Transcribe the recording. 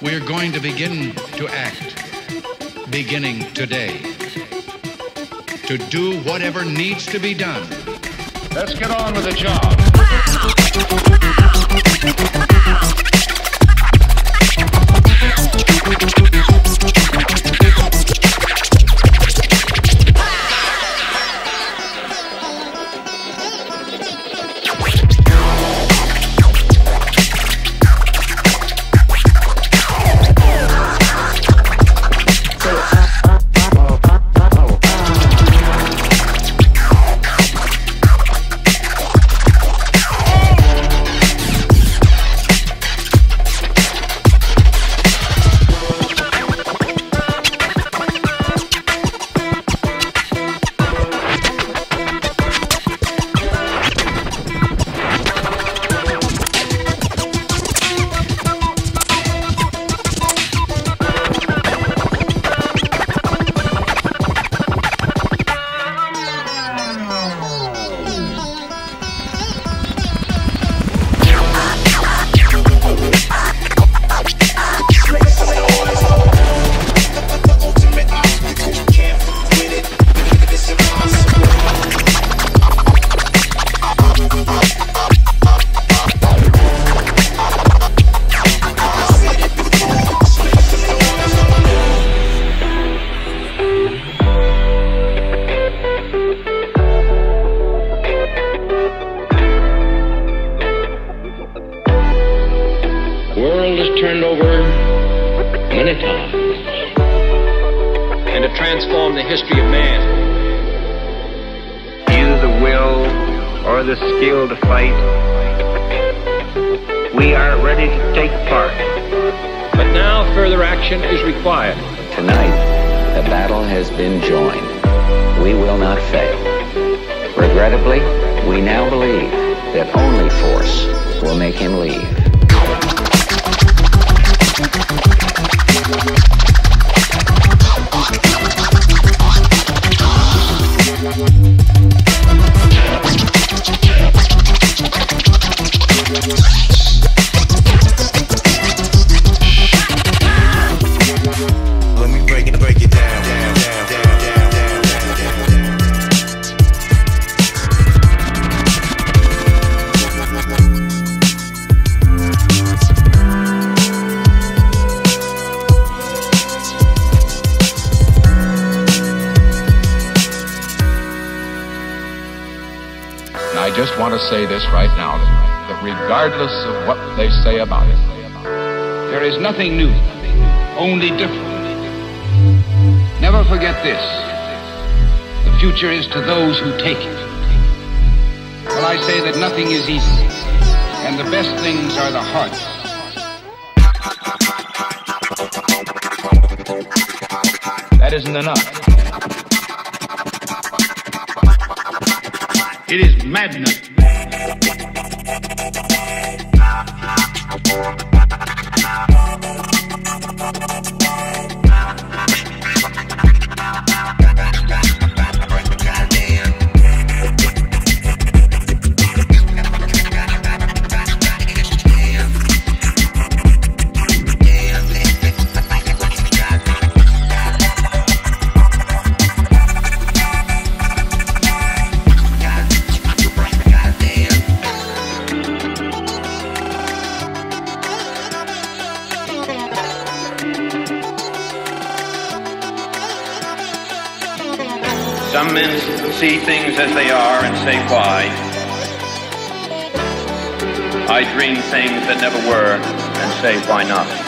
We're going to begin to act, beginning today, to do whatever needs to be done. Let's get on with the job. Turned over many times, and to transform the history of man. Either the will or the skill to fight, we are ready to take part. But now further action is required. Tonight, the battle has been joined. We will not fail. Regrettably, we now believe that only force will make him leave. Let me break it down, down. And I just want to say this right now, that regardless of what they say about it, There is nothing new, only different. Never forget this. The future is to those who take it. Well, I say that nothing is easy, and the best things are the hardest. that isn't enough. It is madness. Some men see things as they are and say why. I dream things that never were and say why not.